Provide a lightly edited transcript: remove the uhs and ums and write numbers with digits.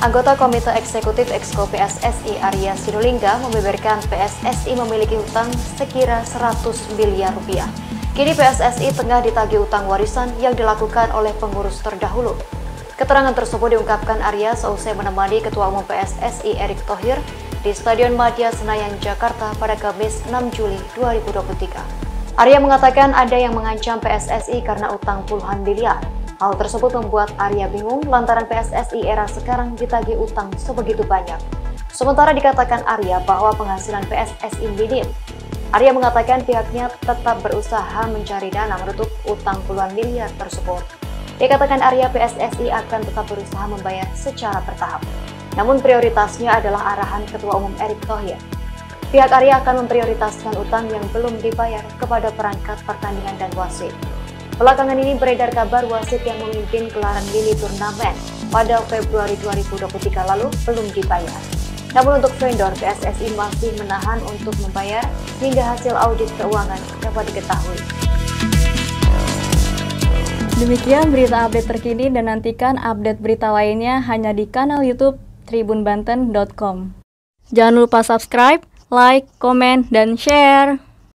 Anggota Komite Eksekutif Exco PSSI Arya Sinulinga membeberkan PSSI memiliki hutang sekira 100 miliar rupiah. Kini PSSI tengah ditagih utang warisan yang dilakukan oleh pengurus terdahulu. Keterangan tersebut diungkapkan Arya seusai menemani Ketua Umum PSSI Erick Thohir di Stadion Madia Senayan, Jakarta pada Kamis 6 Juli 2023. Arya mengatakan ada yang mengancam PSSI karena utang puluhan miliar. Hal tersebut membuat Arya bingung lantaran PSSI era sekarang ditagih utang sebegitu banyak. Sementara dikatakan Arya bahwa penghasilan PSSI minim. Arya mengatakan pihaknya tetap berusaha mencari dana menutup utang puluhan miliar tersebut. Dikatakan Arya PSSI akan tetap berusaha membayar secara bertahap. Namun prioritasnya adalah arahan Ketua Umum Erick Thohir. Pihak Arya akan memprioritaskan utang yang belum dibayar kepada perangkat pertandingan dan wasit. Belakangan ini beredar kabar wasit yang memimpin gelaran mini turnamen pada Februari 2023 lalu belum dibayar. Namun untuk vendor, PSSI masih menahan untuk membayar hingga hasil audit keuangan dapat diketahui. Demikian berita update terkini dan nantikan update berita lainnya hanya di kanal YouTube tribunbanten.com. Jangan lupa subscribe, like, komen, dan share.